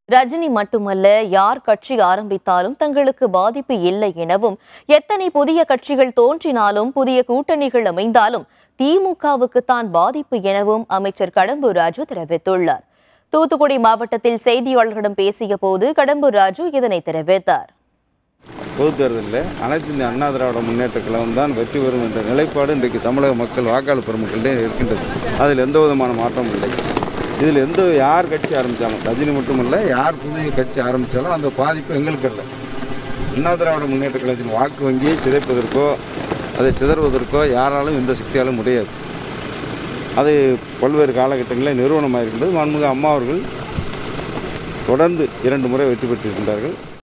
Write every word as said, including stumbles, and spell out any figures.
ரஜினி மட்டுமல்ல, யார் கட்சி ஆரம்பித்தாலும் தங்களுக்கு பாதிப்பு இல்லை எனவும், எத்தனை புதிய கட்சிகள் தோன்றினாலும் புதிய கூட்டணிகள் அமைந்தாலும் திமுகவுக்கு தான் பாதிப்பு எனவும் அமைச்சர் கடம்பூர் ராஜு தெரிவித்துள்ளார். தூத்துக்குடி மாவட்டத்தில் செய்தியாளர்களிடம் பேசிய போது கடம்பூர் ராஜு இதனை தெரிவித்தார். பொது தேர்தலில் அனைத்து இந்திய அண்ணா திராவிட முன்னேற்ற கழகம் தான் வெற்றி பெறும் என்ற நிலைப்பாடு இன்றைக்கு தமிழக மக்கள் வாக்காளர் பெருமக்களிடையே இருக்கின்றது. அதில் எந்த விதமான மாற்றமும் இல்லை. இதில் எந்த யார் கட்சி ஆரம்பித்தாலும், ரஜினி மட்டுமல்ல, யார் புதிய கட்சி ஆரம்பித்தாலும் அந்த பாதிப்பு எங்களுக்கு இல்லை. அண்ணா திராவிட முன்னேற்ற கழகத்தின் வாக்கு வங்கியை சிதைப்பதற்கோ அதை சிதறுவதற்கோ யாராலும் எந்த சக்தியாலும் முடியாது. அது பல்வேறு காலகட்டங்களில் நிறுவனமாக இருக்கின்றது. மாண்புமிகு அம்மா அவர்கள் தொடர்ந்து இரண்டு முறை வெற்றி பெற்றிருக்கின்றார்கள்.